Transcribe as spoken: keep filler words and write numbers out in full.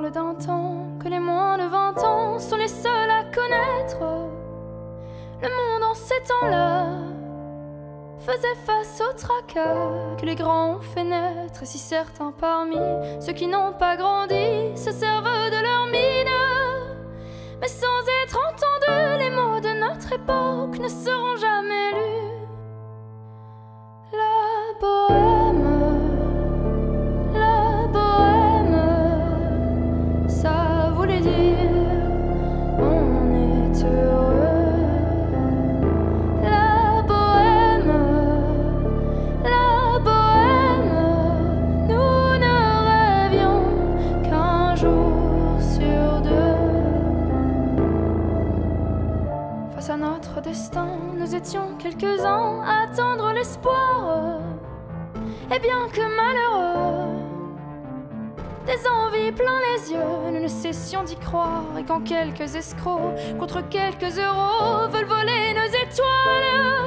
parle d'un temps que les moins de vingt ans sont les seuls à connaître. Le monde en ces temps-là faisait face au tracas que les grands ont fait naître. Et si certains parmi ceux qui n'ont pas grandi se servent de leur mine, mais sans être entendus, les mots de notre époque ne seront jamais lus. La bohème, la bohème, ça voulait dire on est heureux. La bohème, la bohème, nous ne rêvions qu'un jour sur deux. Face à notre destin, nous étions quelques-uns à attendre l'espoir. Et bien que malheureux, des envies plein les yeux, nous ne cessions d'y croire. Et quand quelques escrocs, contre quelques euros, veulent voler nos étoiles,